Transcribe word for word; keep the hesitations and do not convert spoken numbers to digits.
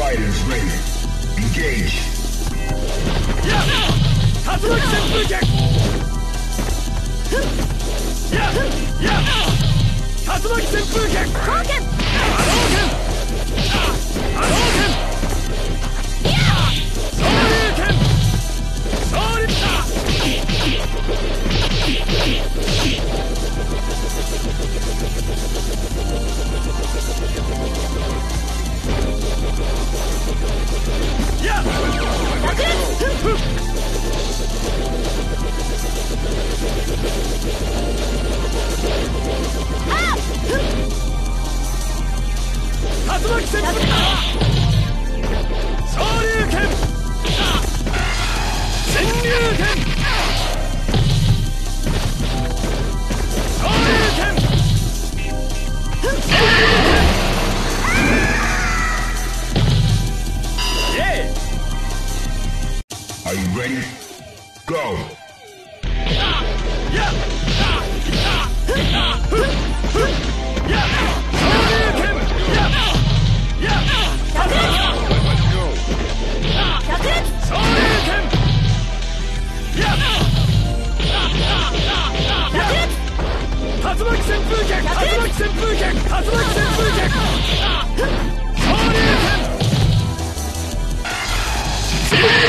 Fighters ready. Engage. やっ竜巻旋風脚やっやっ竜巻旋風脚波動拳波動拳波動拳昇竜拳昇竜やっ爆裂竜巻旋風昇竜拳潜竜拳昇竜拳昇竜拳イエー Are you ready? Go! Yeah! Yeah!